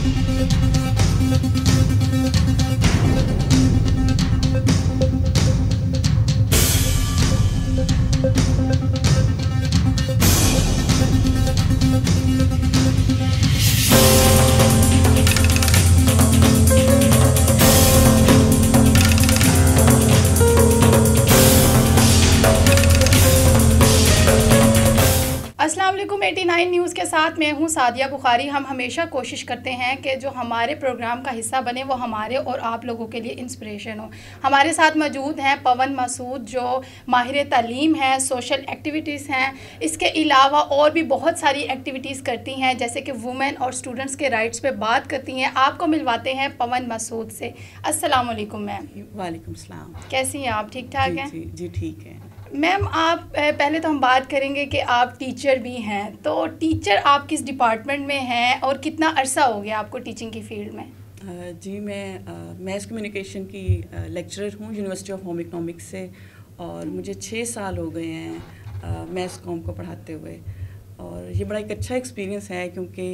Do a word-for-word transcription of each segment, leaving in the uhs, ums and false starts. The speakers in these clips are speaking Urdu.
अस्सलाम वालेकुम एटी नाइन न्यूज़ के साथ मैं हूं सादिया बुखारी। हम हमेशा कोशिश करते हैं कि जो हमारे प्रोग्राम का हिस्सा बने वो हमारे और आप लोगों के लिए इंस्पिरेशन हो। हमारे साथ मौजूद हैं पवन मसूद जो माहिर तालीम हैं, सोशल एक्टिविटीज़ हैं, इसके अलावा और भी बहुत सारी एक्टिविटीज़ करती हैं जैसे कि वुमेन और स्टूडेंट्स के राइट्स पे बात करती हैं। आपको मिलवाते हैं पवन मसूद से। अस्सलाम वालेकुम मैम। वालेकुम सलाम। कैसी हैं आप? ठीक ठाक हैं? जी जी ठीक है मैम। आप पहले तो हम बात करेंगे कि आप टीचर भी हैं, तो टीचर आप किस डिपार्टमेंट में हैं और कितना अरसा हो गया आपको टीचिंग की फील्ड में? जी मैं मैस कम्युनिकेशन की लेक्चरर हूँ यूनिवर्सिटी ऑफ होम इकोनॉमिक्स से, और मुझे छः साल हो गए हैं मैस कॉम को पढ़ाते हुए। और ये बड़ा एक अच्छा एक्सपीरियंस है क्योंकि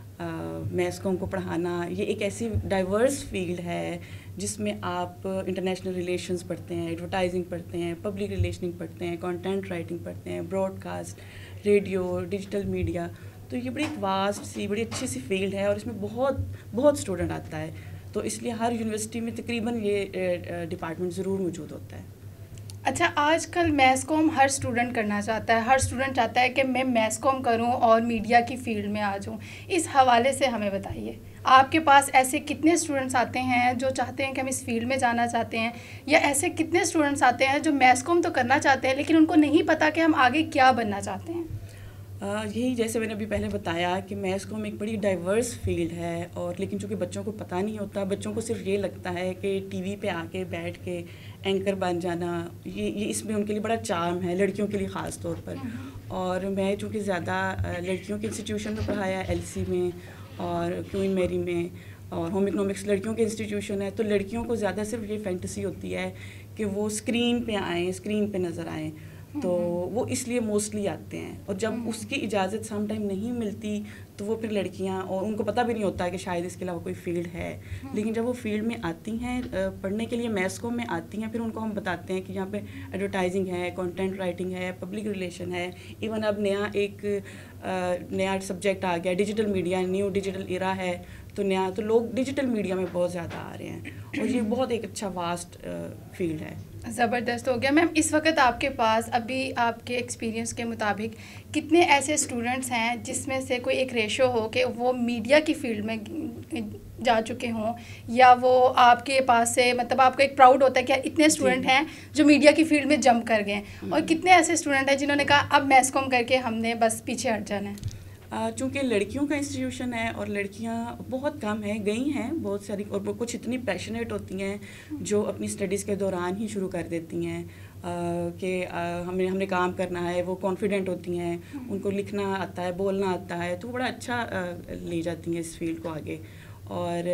मैस कॉम को पढ़ाना ये एक ऐसी डाइवर्स फील्ड है जिसमें आप इंटरनेशनल रिलेशंस पढ़ते हैं, एडवर्टाइजिंग पढ़ते हैं, पब्लिक रिलेशनिंग पढ़ते हैं, कंटेंट राइटिंग पढ़ते हैं, ब्रॉडकास्ट, रेडियो, डिजिटल मीडिया। तो ये बड़ी एक वास्ट सी बड़ी अच्छी सी फील्ड है और इसमें बहुत बहुत स्टूडेंट आता है, तो इसलिए हर यूनिवर्सिटी में तकरीबन ये डिपार्टमेंट ज़रूर मौजूद होता है। अच्छा, आजकल मैस कॉम हर स्टूडेंट करना चाहता है, हर स्टूडेंट चाहता है कि मैं मैस कॉम करूं और मीडिया की फील्ड में आ जाऊं। इस हवाले से हमें बताइए, आपके पास ऐसे कितने स्टूडेंट्स आते हैं जो चाहते हैं कि हम इस फील्ड में जाना चाहते हैं, या ऐसे कितने स्टूडेंट्स आते हैं जो मैस कॉम तो करना चाहते हैं लेकिन उनको नहीं पता कि हम आगे क्या बनना चाहते हैं? Uh, यही जैसे मैंने अभी पहले बताया कि मैस कॉम एक बड़ी डाइवर्स फील्ड है, और लेकिन चूँकि बच्चों को पता नहीं होता, बच्चों को सिर्फ ये लगता है कि टीवी पे आके बैठ के एंकर बन जाना, ये ये इसमें उनके लिए बड़ा चार्म है, लड़कियों के लिए ख़ास तौर पर। और मैं चूँकि ज़्यादा लड़कियों के इंस्टीट्यूशन में पढ़ाया, एलसी में और क्वीन मैरी में, और होम इकोनॉमिक्स लड़कियों के इंस्टीट्यूशन है, तो लड़कियों को ज़्यादा सिर्फ ये फैंटेसी होती है कि वो स्क्रीन पे आएँ, स्क्रीन पे नज़र आएँ, तो वो इसलिए मोस्टली आते हैं। और जब उसकी इजाज़त सम टाइम नहीं मिलती तो वो फिर लड़कियां, और उनको पता भी नहीं होता है कि शायद इसके अलावा कोई फील्ड है, लेकिन जब वो फील्ड में आती हैं पढ़ने के लिए, मैस कॉम में आती हैं, फिर उनको हम बताते हैं कि यहाँ पे एडवर्टाइजिंग है, कंटेंट राइटिंग है, पब्लिक रिलेशन है, इवन अब नया एक नया सब्जेक्ट आ गया digital media, new digital era है, तो नया तो लोग डिजिटल मीडिया में बहुत ज़्यादा आ रहे हैं, और ये बहुत एक अच्छा वास्ट फील्ड है। ज़बरदस्त हो गया। मैम, इस वक्त आपके पास अभी आपके एक्सपीरियंस के मुताबिक कितने ऐसे स्टूडेंट्स हैं जिसमें से कोई एक रेशो हो कि वो मीडिया की फील्ड में जा चुके हों, या वो आपके पास से मतलब आपको एक प्राउड होता है कि इतने स्टूडेंट हैं जो मीडिया की फील्ड में जंप कर गए, और कितने ऐसे स्टूडेंट हैं जिन्होंने कहा अब मैस कॉम करके हमने बस पीछे हट जाना है? चूँकि लड़कियों का इंस्टीट्यूशन है और लड़कियां बहुत कम हैं, गई हैं बहुत सारी, और कुछ इतनी पैशनेट होती हैं जो अपनी स्टडीज़ के दौरान ही शुरू कर देती हैं कि हमें हमने काम करना है, वो कॉन्फिडेंट होती हैं, उनको लिखना आता है, बोलना आता है, तो बड़ा अच्छा आ, ले जाती हैं इस फील्ड को आगे। और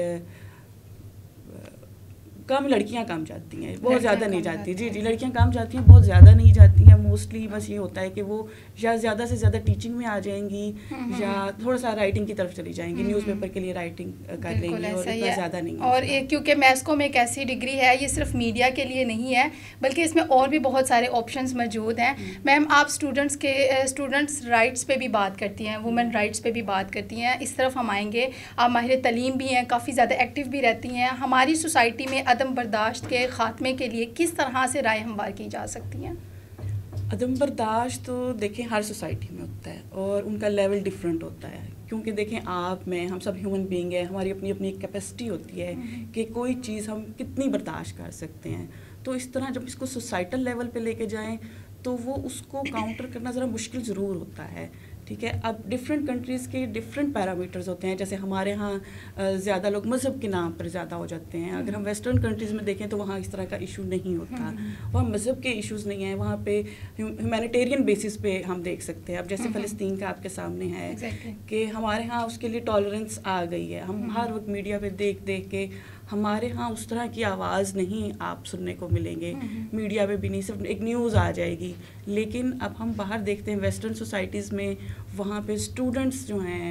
कम लड़कियां कम जाती हैं, बहुत ज़्यादा नहीं जाती। जी जी लड़कियां कम जाती हैं, बहुत ज़्यादा नहीं जाती हैं। मोस्टली बस ये होता है कि वो या ज़्यादा से ज़्यादा टीचिंग में आ जाएंगी, या थोड़ा सा राइटिंग की तरफ चली जाएंगी, न्यूज़पेपर के लिए राइटिंग कर लेंगी, और इतना ज़्यादा नहीं। और क्योंकि मैस कॉम एक ऐसी डिग्री है, ये सिर्फ मीडिया के लिए नहीं है बल्कि इसमें और भी बहुत सारे ऑप्शंस मौजूद हैं। मैम, आप स्टूडेंट्स के स्टूडेंट्स राइट्स पे भी बात करती हैं, वुमेन राइट्स पे भी बात करती हैं, इस तरफ हम आएंगे। आप माहिर तालीम भी हैं, काफ़ी ज़्यादा एक्टिव भी रहती हैं। हमारी सोसाइटी में अदम बर्दाश्त के ख़ात्मे के लिए किस तरह से राय हमवार की जा सकती हैं? अदम बर्दाश्त तो देखें हर सोसाइटी में होता है, और उनका लेवल डिफरेंट होता है, क्योंकि देखें आप मैं हम सब ह्यूमन बीइंग है, हमारी अपनी अपनी एक कैपेसिटी होती है कि कोई चीज़ हम कितनी बर्दाश्त कर सकते हैं। तो इस तरह जब इसको सोसाइटल लेवल पे लेके जाएं तो वो उसको काउंटर करना ज़रा मुश्किल ज़रूर होता है, ठीक है। अब डिफरेंट कंट्रीज़ के डिफरेंट पैरामीटर्स होते हैं, जैसे हमारे यहाँ ज़्यादा लोग मज़हब के नाम पर ज़्यादा हो जाते हैं। अगर हम वेस्टर्न कंट्रीज़ में देखें तो वहाँ इस तरह का इशू नहीं होता, वहाँ मज़हब के इश्यूज़ नहीं हैं, वहाँ पे ह्यूमैनिटेरियन बेसिस पे हम देख सकते हैं। अब जैसे फ़लस्तीन का आपके सामने है कि हमारे यहाँ उसके लिए टॉलरेंस आ गई है। हम हर वक्त मीडिया पे देख देख के हमारे यहाँ उस तरह की आवाज़ नहीं आप सुनने को मिलेंगे, मीडिया पे भी नहीं, सिर्फ एक न्यूज़ आ जाएगी। लेकिन अब हम बाहर देखते हैं वेस्टर्न सोसाइटीज़ में, वहाँ पे स्टूडेंट्स जो हैं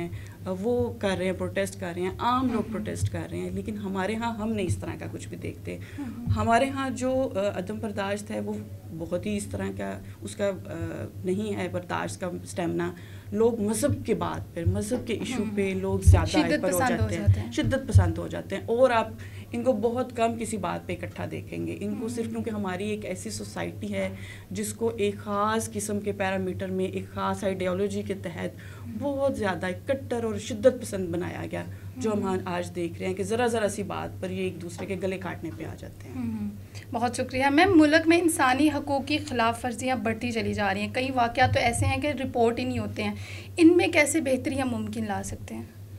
وہ کر رہے ہیں, پروٹیسٹ کر رہے ہیں, عام لوگ پروٹیسٹ کر رہے ہیں, لیکن ہمارے ہاں ہم نہیں اس طرح کا کچھ بھی دیکھتے. ہمارے ہاں جو عدم برداشت ہے وہ بہت ہی اس طرح کا اس کا نہیں ہے برداشت کا اسٹیمنا. لوگ مذہب کے بات پر, مذہب کے ایشو پہ لوگ زیادہ ہائپر ہو جاتے ہیں, شدت پسند ہو جاتے ہیں, اور آپ ان کو بہت کم کسی بات پہ اکٹھا دیکھیں گے. ان کو صرف کیونکہ ہماری ایک ایسی سوسائٹی ہے جس کو ایک خاص قسم کے پیرامیٹر میں ایک خاص آئیڈیالوجی کے تحت بہت زیادہ کٹر اور شدت پسند بنایا گیا, جو ہم آج دیکھ رہے ہیں کہ ذرا ذرا سی بات پر یہ ایک دوسرے کے گلے کاٹنے پہ آ جاتے ہیں. بہت شکریہ میم. ملک میں انسانی حقوق کی خلاف ورزیاں بڑھتی چلی جا رہی ہیں. کئی واقعات تو ایسے ہیں کہ رپورٹ ہی نہیں ہوتے ہیں. ان میں کیسے بہتری ہم ممکن لا سکتے ہیں؟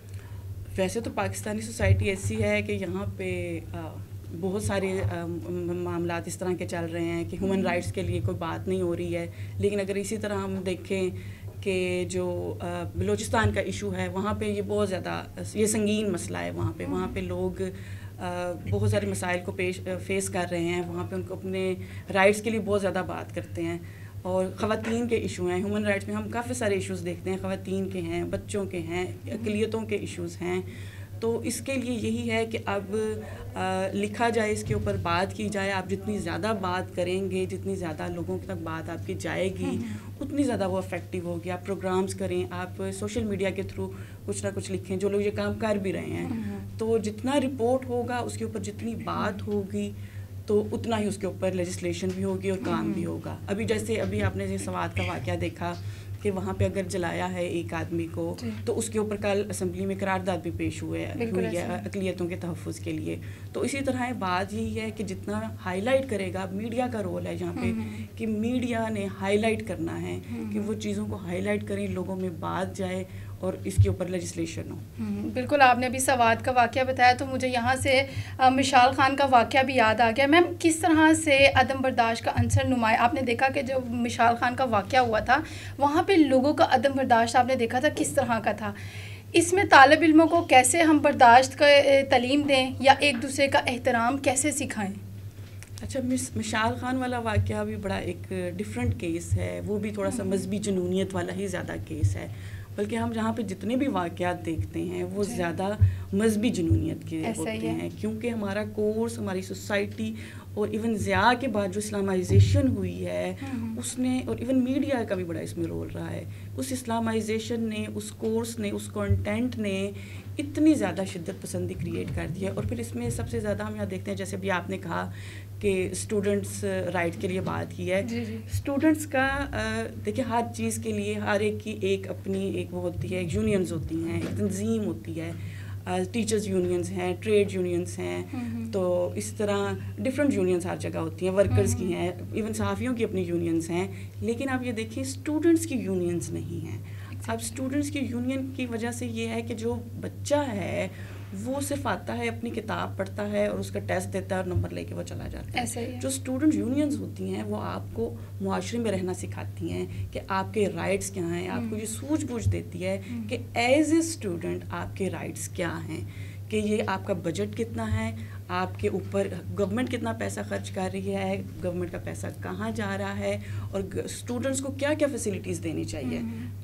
ویسے تو پاکستانی سوسائٹی ایسی ہے کہ یہاں پہ بہت سارے معاملات اس طرح کے چل رہے ہیں کہ ہیومن رائٹس کے لیے کوئی بات نہیں ہو رہی ہے. لیکن اگر اسی طرح ہم دیکھیں کہ جو بلوچستان کا ایشو ہے, وہاں پہ یہ بہت زیادہ یہ سنگین مسئلہ ہے. وہاں پہ وہاں پہ لوگ بہت سارے مسائل کو پیش فیس کر رہے ہیں. وہاں پہ ان کو اپنے رائٹس کے لیے بہت زیادہ بات کرتے ہیں. اور خواتین کے ایشو ہیں, ہیومن رائٹس میں ہم کافی سارے ایشوز دیکھتے ہیں, خواتین کے ہیں, بچوں کے ہیں, اقلیتوں کے ایشوز ہیں. تو اس کے لیے یہی ہے کہ اب لکھا جائے, اس کے اوپر بات کی جائے. آپ جتنی زیادہ بات کریں گے, جتنی زیادہ لوگوں تک بات آپ کی جائے گی, اتنی زیادہ وہ افیکٹو ہوگی. آپ پروگرامز کریں, آپ سوشل میڈیا کے تھرو کچھ نہ کچھ لکھیں, جو لوگ یہ کام کر بھی رہے ہیں. تو جتنا رپورٹ ہوگا, اس کے اوپر جتنی بات ہوگی, تو اتنا ہی اس کے اوپر لیجسلیشن بھی ہوگی اور کام بھی ہوگا. ابھی جیسے ابھی آپ نے یہ سوات کا واقعہ دیکھا کہ وہاں پہ اگر جلایا ہے ایک آدمی کو, تو اس کے اوپر کل اسمبلی میں قرارداد بھی پیش ہوئے ہوئی ہے اقلیتوں کے تحفظ کے لیے. تو اسی طرح بات یہی ہے کہ جتنا ہائی لائٹ کرے گا, میڈیا کا رول ہے یہاں پہ کہ میڈیا نے ہائی لائٹ کرنا ہے, کہ وہ چیزوں کو ہائی لائٹ کریں, لوگوں میں بات جائے اور اس کے اوپر لیجسلیشن ہو. بالکل, آپ نے ابھی سوات کا واقعہ بتایا تو مجھے یہاں سے مشال خان کا واقعہ بھی یاد آ گیا. میم, کس طرح سے عدم برداشت کا عنصر نمایاں آپ نے دیکھا کہ جو مشال خان کا واقعہ ہوا تھا, وہاں پہ لوگوں کا عدم برداشت آپ نے دیکھا تھا کس طرح کا تھا. اس میں طالب علموں کو کیسے ہم برداشت کا تعلیم دیں یا ایک دوسرے کا احترام کیسے سکھائیں؟ اچھا, مشال خان والا واقعہ بھی بڑا ایک ڈفرینٹ کیس ہے. وہ بھی تھوڑا سا مذہبی جنونیت والا ہی زیادہ کیس ہے. بلکہ ہم جہاں پہ جتنے بھی واقعات دیکھتے ہیں وہ زیادہ مذہبی جنونیت کے ہوتے ہیں, کیونکہ ہمارا کورس, ہماری سوسائٹی, اور ایون ضیاء کے بعد جو اسلامائزیشن ہوئی ہے اس نے, اور ایون میڈیا کا بھی بڑا اس میں رول رہا ہے, اس اسلامائزیشن نے, اس کورس نے, اس کانٹینٹ نے اتنی زیادہ شدت پسندی کریٹ کر دی ہے. اور پھر اس میں سب سے زیادہ ہم یہاں دیکھتے ہیں, جیسے بھی آپ نے کہا کہ اسٹوڈنٹس رائٹ کے لیے بات کی ہے. اسٹوڈنٹس کا دیکھیے, ہر چیز کے لیے ہر ایک کی ایک اپنی ایک وہ ہوتی ہے, ایک یونینز ہوتی ہیں, ایک تنظیم ہوتی ہے, ٹیچرز یونینز ہیں, ٹریڈ یونینز ہیں. تو اس طرح ڈفرینٹ یونینز ہر جگہ ہوتی ہیں, ورکرز کی ہیں, ایون صحافیوں کی اپنی یونینز ہیں. لیکن آپ یہ دیکھیں اسٹوڈنٹس کی یونینز نہیں ہیں. اب اسٹوڈنٹس کی یونین کی وجہ سے یہ ہے کہ جو بچہ ہے وہ صرف آتا ہے, اپنی کتاب پڑھتا ہے اور اس کا ٹیسٹ دیتا ہے اور نمبر لے کے وہ چلا جاتا ہے. جو اسٹوڈنٹ یونینز ہوتی ہیں وہ آپ کو معاشرے میں رہنا سکھاتی ہیں کہ آپ کے رائٹس کیا ہیں, آپ کو یہ سوجھ بوجھ دیتی ہے کہ ایز اے اسٹوڈنٹ آپ کے رائٹس کیا ہیں, کہ یہ آپ کا بجٹ کتنا ہے, آپ کے اوپر گورنمنٹ کتنا پیسہ خرچ کر رہی ہے, گورنمنٹ کا پیسہ کہاں جا رہا ہے, اور اسٹوڈنٹس کو کیا کیا فیسلٹیز دینی چاہیے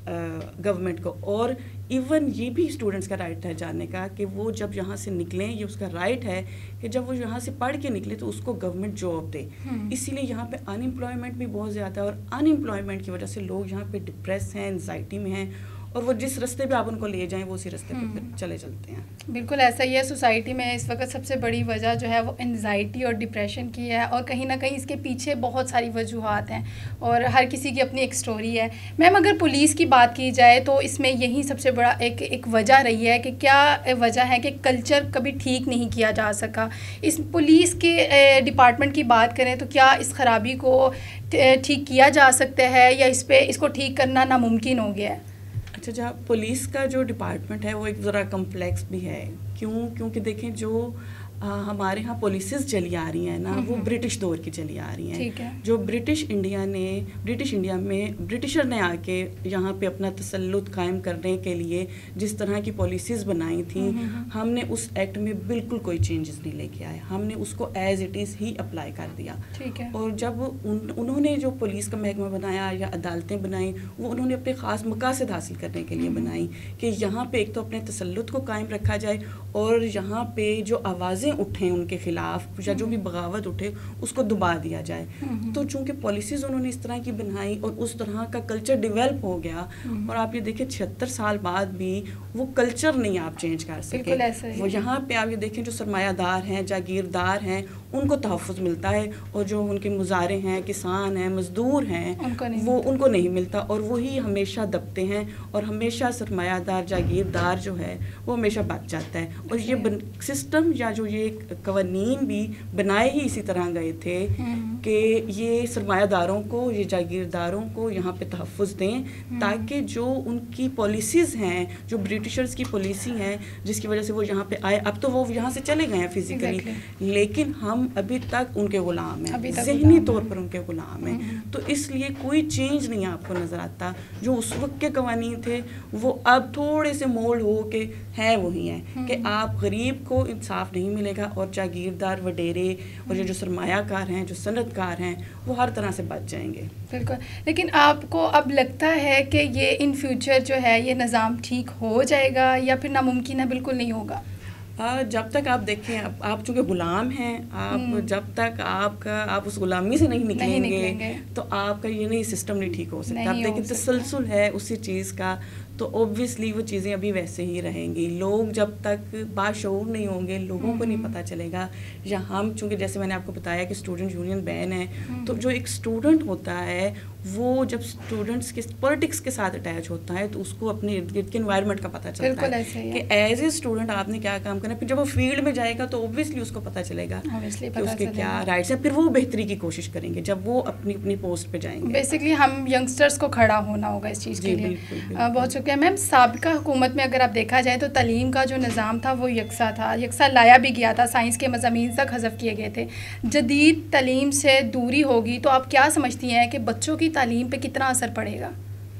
گورنمنٹ کو. اور ایون یہ بھی اسٹوڈنٹس کا رائٹ ہے جاننے کا کہ وہ جب یہاں سے نکلیں, یہ اس کا رائٹ ہے کہ جب وہ یہاں سے پڑھ کے نکلے تو اس کو گورنمنٹ جاب دے. اسی لیے یہاں پہ ان امپلائمنٹ بھی بہت زیادہ ہے, اور ان امپلائمنٹ کی وجہ سے لوگ یہاں پہ ڈپریس ہیں, انزائٹی میں ہیں, اور وہ جس راستے پہ آپ ان کو لے جائیں وہ اسی راستے پہ پھر چلے چلتے ہیں. بالکل ایسا ہی ہے. سوسائٹی میں اس وقت سب سے بڑی وجہ جو ہے وہ انزائٹی اور ڈپریشن کی ہے, اور کہیں نہ کہیں اس کے پیچھے بہت ساری وجوہات ہیں, اور ہر کسی کی اپنی ایک سٹوری ہے. میم, اگر پولیس کی بات کی جائے تو اس میں یہی سب سے بڑا ایک ایک وجہ رہی ہے کہ کیا وجہ ہے کہ کلچر کبھی ٹھیک نہیں کیا جا سکا. اس پولیس کے ڈپارٹمنٹ کی بات کریں تو کیا اس خرابی کو ٹھیک کیا جا سکتا ہے, یا اس پہ اس کو ٹھیک کرنا ناممکن ہو گیا ہے؟ اچھا, جہاں پولیس کا جو ڈپارٹمنٹ ہے وہ ایک ذرا کمپلیکس بھی ہے. کیوں؟ کیونکہ دیکھیں جو ہمارے ہاں پالیسیز چلی آ رہی ہیں نا وہ برٹش دور کی چلی آ رہی ہیں, جو برٹش انڈیا نے برٹش انڈیا میں برٹشر نے آ کے یہاں پہ اپنا تسلط قائم کرنے کے لیے جس طرح کی پالیسیز بنائی تھیں, ہم نے اس ایکٹ میں بالکل کوئی چینجز نہیں لے کے آئے, ہم نے اس کو ایز اٹ از ہی اپلائی کر دیا. اور جب ان, انہوں نے جو پولیس کا محکمہ بنایا یا عدالتیں بنائیں وہ انہوں نے اپنے خاص مقاصد حاصل کرنے کے لیے بنائیں کہ یہاں پہ ایک تو اپنے تسلط کو قائم رکھا جائے اور یہاں پہ جو آوازیں اٹھیں ان کے خلاف یا جو بھی بغاوت اٹھے اس کو دبا دیا جائے. تو چونکہ پالیسیز انہوں نے اس طرح کی بنائی اور اس طرح کا کلچر ڈیولپ ہو گیا, اور آپ یہ دیکھیں چھہتر سال بعد بھی وہ کلچر نہیں آپ چینج کر سکے. وہ یہاں پہ آپ یہ دیکھیں جو سرمایہ دار ہیں جاگیردار ہیں ان کو تحفظ ملتا ہے, اور جو ان کے مظاہرے ہیں کسان ہیں مزدور ہیں وہ ان کو نہیں ملتا, اور وہی ہمیشہ دبتے ہیں اور ہمیشہ سرمایہ دار جاگیردار جو ہے وہ ہمیشہ بچ جاتا ہے. اور یہ سسٹم یا جو یہ قوانین بھی بنائے ہی اسی طرح گئے تھے کہ یہ سرمایہ داروں کو یہ جاگیرداروں کو یہاں پہ تحفظ دیں تاکہ جو ان کی پالیسیز ہیں جو برٹشرز کی پالیسی ہیں جس کی وجہ سے وہ یہاں پہ آئے, اب تو وہ یہاں سے چلے گئے ہیں فزیکلی لیکن ہم ابھی تک ان کے غلام ہیں, ذہنی طور پر ان کے غلام ہیں. تو اس لیے کوئی چینج نہیں آپ کو نظر آتا, جو اس وقت کے قوانین تھے وہ اب تھوڑے سے مولڈ ہو کے ہیں وہی ہیں کہ آپ غریب کو انصاف نہیں ملے گا اور جاگیردار وڈیرے اور جو سرمایہ کار ہیں جو صنعت کار ہیں وہ ہر طرح سے بچ جائیں گے. بالکل, لیکن آپ کو اب لگتا ہے کہ یہ ان فیوچر جو ہے یہ نظام ٹھیک ہو جائے گا یا پھر ناممکن ہے بالکل نہیں ہوگا؟ جب تک آپ دیکھیں آپ چونکہ غلام ہیں, آپ جب تک آپ کا آپ اس غلامی سے نہیں نکلیں گے تو آپ کا یہ نہیں سسٹم نہیں ٹھیک ہو سکتا. آپ دیکھیں تسلسل ہے اسی چیز کا, تو اوبویسلی وہ چیزیں ابھی ویسے ہی رہیں گی. لوگ جب تک باشعور نہیں ہوں گے, لوگوں کو نہیں پتہ چلے گا, یا ہم چونکہ جیسے میں نے آپ کو بتایا کہ اسٹوڈنٹ یونین بین ہے, تو جو ایک اسٹوڈنٹ ہوتا ہے وہ جب اسٹوڈنٹس کے پولیٹکس کے ساتھ اٹیچ ہوتا ہے تو اس کو اپنے ارد گرد کے انوائرمنٹ کا پتہ چلتا ہے کہ ایز اے اسٹوڈنٹ آپ نے کیا کام کرنا ہے. پھر جب وہ فیلڈ میں جائے گا تو اوبویسلی اس کو پتہ چلے گا کہ اس کے کیا رائٹس ہیں, پھر وہ بہتری کی کوشش کریں گے جب وہ اپنی اپنی پوسٹ پہ جائیں گے. بیسکلی ہم ینگسٹرس کو کھڑا ہونا ہوگا اس چیز کے لیے. بہت شکریہ میم. سابقہ حکومت میں اگر آپ دیکھا جائے تو تعلیم کا جو نظام تھا وہ یکساں تھا, یکساں لایا بھی گیا تھا, سائنس کے مضامین تک حذف کیے گئے تھے. جدید تعلیم سے دوری ہوگی تو آپ کیا سمجھتی ہیں کہ بچوں کی تعلیم پہ کتنا اثر پڑے گا؟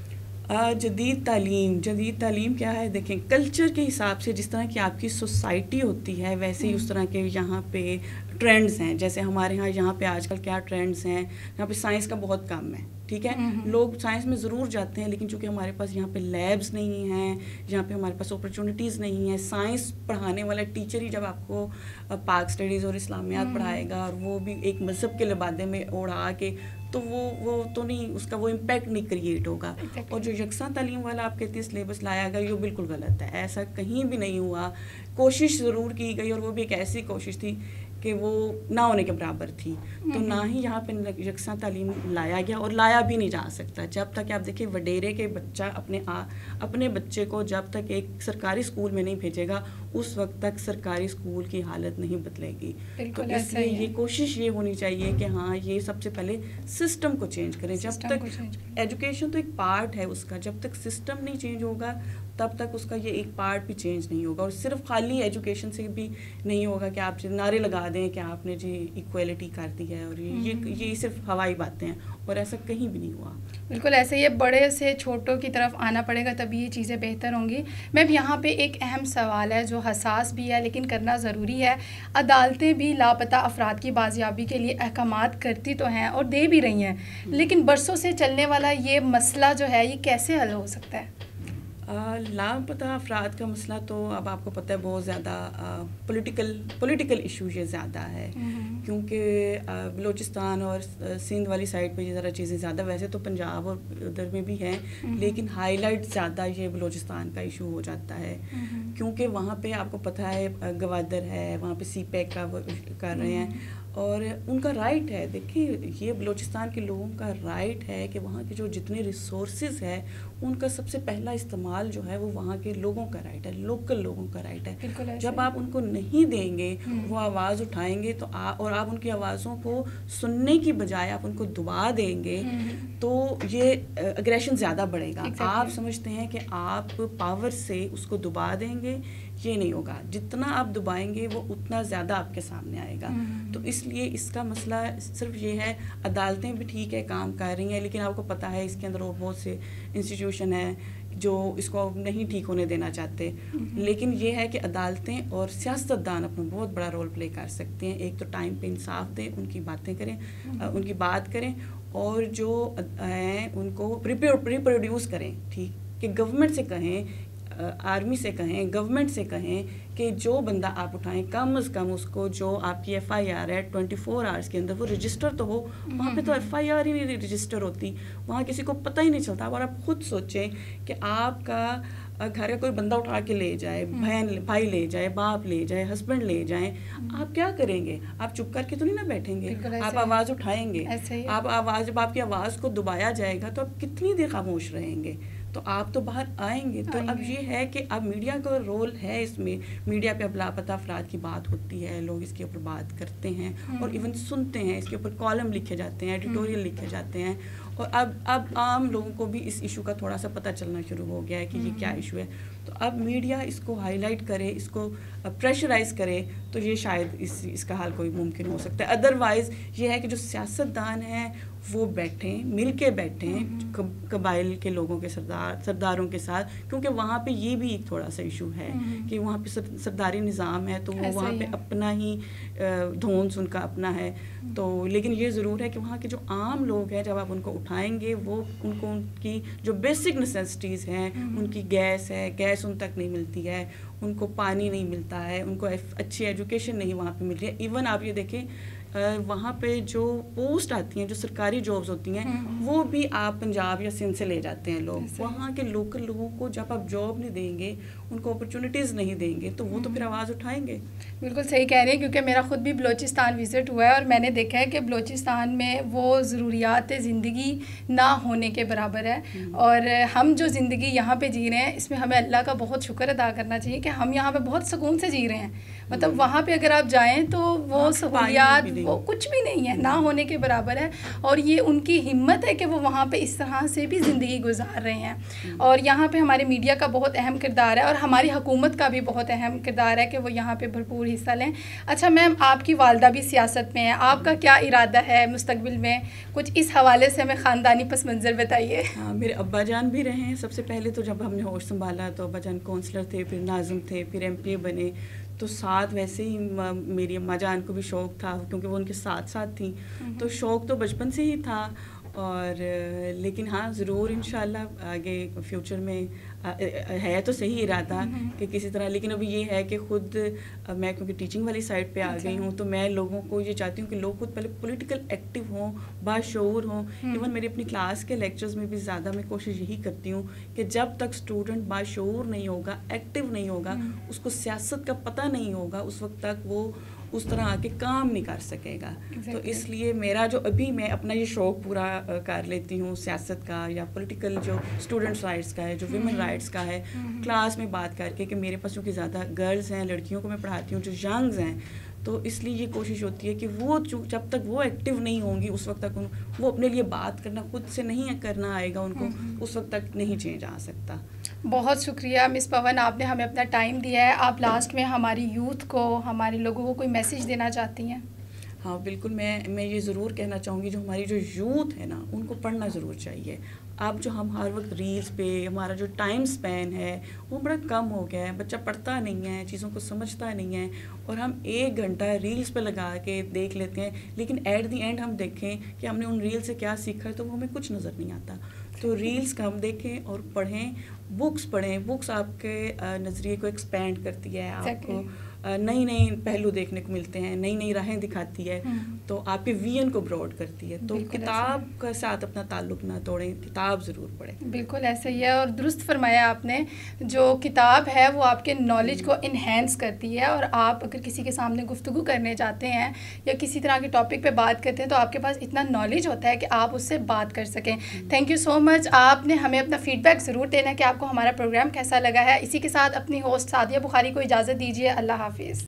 جدید تعلیم جدید تعلیم کیا ہے, دیکھیں کلچر کے حساب سے جس طرح کی آپ کی سوسائٹی ہوتی ہے ویسے ہی اس طرح کے یہاں پہ ٹرینڈز ہیں. جیسے ہمارے ہاں یہاں پہ آج کل کیا ٹرینڈز ہیں, یہاں پہ سائنس کا بہت کم ہے, ٹھیک ہے, لوگ سائنس میں ضرور جاتے ہیں لیکن چونکہ ہمارے پاس یہاں پہ لیبز نہیں ہیں, یہاں پہ ہمارے پاس اپرچونیٹیز نہیں ہیں. سائنس پڑھانے والا ٹیچر ہی جب آپ کو پاک اسٹڈیز اور اسلامیات پڑھائے گا اور وہ بھی ایک مذہب کے لبادے میں اوڑھا کے, تو وہ وہ تو نہیں, اس کا وہ امپیکٹ نہیں کریٹ ہوگا. اور جو یکساں تعلیم والا آپ کہتے ہیں سلیبس لایا گیا یہ بالکل غلط ہے, ایسا کہیں بھی نہیں ہوا. کوشش ضرور کی گئی اور وہ بھی ایک ایسی کوشش تھی کہ وہ نہ ہونے کے برابر تھی. تو نہ ہی یہاں پہ یکساں تعلیم لایا گیا اور لایا بھی نہیں جا سکتا جب تک آپ دیکھیں وڈیرے کے بچہ اپنے آ, اپنے بچے کو جب تک ایک سرکاری اسکول میں نہیں بھیجے گا اس وقت تک سرکاری اسکول کی حالت نہیں بدلے گی. تو اس لیے یہ کوشش یہ ہونی چاہیے کہ ہاں یہ سب سے پہلے سسٹم کو چینج کریں. جب تک ایجوکیشن تو ایک پارٹ ہے اس کا, جب تک سسٹم نہیں چینج ہوگا تب تک اس کا یہ ایک پارٹ بھی چینج نہیں ہوگا. اور صرف خالی ایجوکیشن سے بھی نہیں ہوگا کہ آپ نعرے لگا دیں کہ آپ نے جی ایکویلٹی کر دی ہے اور یہ یہ صرف ہوائی باتیں ہیں, اور ایسا کہیں بھی نہیں ہوا. بالکل ایسے یہ بڑے سے چھوٹوں کی طرف آنا پڑے گا تبھی یہ چیزیں بہتر ہوں گی. میم یہاں پہ ایک اہم سوال ہے جو حساس بھی ہے لیکن کرنا ضروری ہے. عدالتیں بھی لاپتہ افراد کی بازیابی کے لیے احکامات کرتی تو ہیں اور دے بھی رہی ہیں, لیکن برسوں سے چلنے والا یہ مسئلہ جو ہے یہ کیسے حل ہو سکتا ہے؟ لاپتہ افراد کا مسئلہ تو اب آپ کو پتہ ہے بہت زیادہ پولیٹیکل پولیٹیکل ایشو یہ زیادہ ہے, کیونکہ بلوچستان اور سندھ والی سائڈ پہ یہ ذرا چیزیں زیادہ, ویسے تو پنجاب اور ادھر میں بھی ہیں لیکن ہائی لائٹ زیادہ یہ بلوچستان کا ایشو ہو جاتا ہے, کیونکہ وہاں پہ آپ کو پتہ ہے گوادر ہے, وہاں پہ سی پیک کا کر رہے ہیں اور ان کا رائٹ ہے. دیکھیں یہ بلوچستان کے لوگوں کا رائٹ ہے کہ وہاں کے جو جتنے ریسورسز ہے ان کا سب سے پہلا استعمال جو ہے وہ وہاں کے لوگوں کا رائٹ ہے, لوکل لوگوں کا رائٹ ہے. جب آپ ان کو نہیں دیں گے وہ آواز اٹھائیں گے تو اور آپ ان کی آوازوں کو سننے کی بجائے آپ ان کو دبا دیں گے تو یہ اگریشن زیادہ بڑھے گا. آپ سمجھتے ہیں کہ آپ پاور سے اس کو دبا دیں گے یہ نہیں ہوگا. جتنا آپ دبائیں گے وہ اتنا زیادہ آپ کے سامنے آئے گا. تو اس لیے اس کا مسئلہ صرف یہ ہے, عدالتیں بھی ٹھیک ہے کام کر رہی ہیں, لیکن آپ کو پتہ ہے اس کے اندر وہ بہت سے انسٹیٹیوشن ہیں جو اس کو نہیں ٹھیک ہونے دینا چاہتے. لیکن یہ ہے کہ عدالتیں اور سیاستدان اپنا بہت بڑا رول پلے کر سکتے ہیں. ایک تو ٹائم پہ انصاف دیں, ان کی باتیں کریں, ان کی بات کریں, اور جو ہیں ان کو ریپروڈیوس کریں. ٹھیک کہ گورنمنٹ سے کہیں, آرمی سے کہیں, گورنمنٹ سے کہیں کہ جو بندہ آپ اٹھائیں کم از کم اس کو جو آپ کی ایف آئی آر ہے ٹوئنٹی فور آورس کے اندر وہ رجسٹر تو ہو. وہاں پہ تو ایف آئی آر ہی نہیں رجسٹر ہوتی, وہاں کسی کو پتہ ہی نہیں چلتا. اور آپ خود سوچیں کہ آپ کا گھر کا کوئی بندہ اٹھا کے لے جائے, بہن بھائی لے جائے, باپ لے جائے, ہسبینڈ لے جائیں, آپ کیا کریں گے؟ آپ چپ کر کے تو نہیں نا بیٹھیں گے, آپ آواز اٹھائیں گے. آپ آواز جب آپ کی آواز کو دبایا جائے گا تو آپ کتنی دیر خاموش رہیں گے؟ تو آپ تو باہر آئیں گے. تو اب یہ ہے کہ اب میڈیا کا رول ہے اس میں. میڈیا پہ اب لاپتہ افراد کی بات ہوتی ہے, لوگ اس کے اوپر بات کرتے ہیں اور ایون سنتے ہیں, اس کے اوپر کالم لکھے جاتے ہیں, ایڈیٹوریل لکھے جاتے ہیں. اور اب اب عام لوگوں کو بھی اس ایشو کا تھوڑا سا پتہ چلنا شروع ہو گیا ہے کہ یہ کیا ایشو ہے. تو اب میڈیا اس کو ہائی لائٹ کرے, اس کو پریشرائز کرے, تو یہ شاید اس اس کا حل کوئی ممکن ہو سکتا ہے. ادروائز یہ ہے کہ جو سیاستدان ہیں وہ بیٹھیں, مل کے بیٹھیں قبائل کے لوگوں کے سردار سرداروں کے ساتھ, کیونکہ وہاں پہ یہ بھی ایک تھوڑا سا ایشو ہے کہ وہاں پہ سرداری نظام ہے, تو وہ وہاں پہ اپنا ہی دھونس ان کا اپنا ہے. تو لیکن یہ ضرور ہے کہ وہاں کے جو عام لوگ ہیں جب آپ ان کو اٹھائیں گے, وہ ان کو ان کی جو بیسک نیسیسٹیز ہیں, ان کی گیس ہے, گیس ان تک نہیں ملتی ہے, ان کو پانی نہیں ملتا ہے, ان کو اچھی ایجوکیشن نہیں وہاں پہ مل رہی ہے. ایون آپ یہ دیکھیں وہاں پہ جو پوسٹ آتی ہیں, جو سرکاری جابز ہوتی ہیں, وہ بھی آپ پنجاب یا سندھ سے لے جاتے ہیں لوگ. وہاں کے لوکل لوگوں کو جب آپ جاب نہیں دیں گے, ان کو اپرچونیٹیز نہیں دیں گے, تو وہ تو پھر آواز اٹھائیں گے. بالکل صحیح کہہ رہے ہیں, کیونکہ میرا خود بھی بلوچستان وزٹ ہوا ہے اور میں نے دیکھا ہے کہ بلوچستان میں وہ ضروریات زندگی نہ ہونے کے برابر ہے. اور ہم جو زندگی یہاں پہ جی رہے ہیں, اس میں ہمیں اللہ کا بہت شکر ادا کرنا چاہیے کہ ہم یہاں پہ بہت سکون سے جی رہے ہیں. مطلب وہاں پہ اگر آپ جائیں تو وہ سہولیات وہ کچھ بھی نہیں ہے, نہ ہونے کے برابر ہے. اور یہ ان کی ہمت ہے کہ وہ وہاں پہ اس طرح سے بھی زندگی گزار رہے ہیں. اور یہاں پہ ہمارے میڈیا کا بہت اہم کردار ہے, اور ہماری حکومت کا بھی بہت اہم کردار ہے کہ وہ یہاں پہ بھرپور حصہ لیں. اچھا میم, آپ کی والدہ بھی سیاست میں ہیں, آپ کا کیا ارادہ ہے مستقبل میں؟ کچھ اس حوالے سے ہمیں خاندانی پس منظر بتائیے. ہاں, میرے ابا جان بھی رہے ہیں. سب سے پہلے تو جب ہم نے ہوش سنبھالا تو ابا جان کونسلر تھے, پھر ناظم تھے, پھر ایم پی اے بنے. تو ساتھ ویسے ہی میری اماں جان کو بھی شوق تھا, کیونکہ وہ ان کے ساتھ ساتھ تھیں, تو شوق تو بچپن سے ہی تھا. اور لیکن ہاں ضرور انشاءاللہ آگے فیوچر میں ہے تو صحیح ارادہ کہ کسی طرح. لیکن ابھی یہ ہے کہ خود میں کیونکہ ٹیچنگ والی سائڈ پہ آ گئی ہوں, تو میں لوگوں کو یہ چاہتی ہوں کہ لوگ خود پہلے پولیٹیکل ایکٹیو ہوں, باشعور ہوں. ایون میری اپنی کلاس کے لیکچرز میں بھی زیادہ میں کوشش یہی کرتی ہوں کہ جب تک اسٹوڈنٹ باشعور نہیں ہوگا, ایکٹیو نہیں ہوگا, اس کو سیاست کا پتہ نہیں ہوگا, اس وقت تک وہ اس طرح آ کے کام نہیں کر سکے گا. تو اس لیے میرا جو ابھی میں اپنا یہ شوق پورا کر لیتی ہوں سیاست کا, یا پولیٹیکل جو اسٹوڈنٹس رائٹس کا ہے, جو ویمن رائٹس کا ہے, کلاس میں بات کر کے کہ میرے پاس چونکہ زیادہ گرلز ہیں, لڑکیوں کو میں پڑھاتی ہوں جو ینگز ہیں, تو اس لیے یہ کوشش ہوتی ہے کہ وہ جب تک وہ ایکٹیو نہیں ہوں گی اس وقت تک وہ اپنے لیے بات کرنا خود سے نہیں کرنا آئے گا ان کو, اس وقت تک نہیں چینج آ سکتا. بہت شکریہ مس پون, آپ نے ہمیں اپنا ٹائم دیا ہے. آپ لاسٹ میں ہماری یوتھ کو, ہمارے لوگوں کو کوئی میسیج دینا چاہتی ہیں؟ ہاں بالکل, میں میں یہ ضرور کہنا چاہوں گی جو ہماری جو یوتھ ہے نا, ان کو پڑھنا ضرور چاہیے. اب جو ہم ہر وقت ریلز پہ, ہمارا جو ٹائم سپین ہے وہ بڑا کم ہو گیا ہے. بچہ پڑھتا نہیں ہے, چیزوں کو سمجھتا نہیں ہے, اور ہم ایک گھنٹہ ریلز پہ لگا کے دیکھ لیتے ہیں, لیکن ایٹ دی اینڈ ہم دیکھیں کہ ہم نے ان ریل سے کیا سیکھا ہے تو وہ ہمیں کچھ نظر نہیں آتا. تو ریلز کا ہم دیکھیں اور پڑھیں, بکس پڑھیں. بکس آپ کے نظریے کو ایکسپینڈ کرتی ہے, آپ کو نئی نئی پہلو دیکھنے کو ملتے ہیں, نئی نئی راہیں دکھاتی ہے, تو آپ کے ویژن کو براڈ کرتی ہے. تو کتاب کے ساتھ اپنا تعلق نہ توڑیں, کتاب ضرور پڑھیں. بالکل ایسا ہی ہے, اور درست فرمایا آپ نے. جو کتاب ہے وہ آپ کے نالج کو انہینس کرتی ہے, اور آپ اگر کسی کے سامنے گفتگو کرنے جاتے ہیں یا کسی طرح کے ٹاپک پہ بات کرتے ہیں تو آپ کے پاس اتنا نالج ہوتا ہے کہ آپ اس سے بات کر سکیں. Thank you so much. آپ نے ہمیں اپنا فیڈ بیک ضرور دینا کہ آپ کو ہمارا پروگرام کیسا لگا ہے. اسی کے ساتھ اپنی ہوسٹ سعدیہ بخاری کو اجازت دیجیے. اللہ حافظ.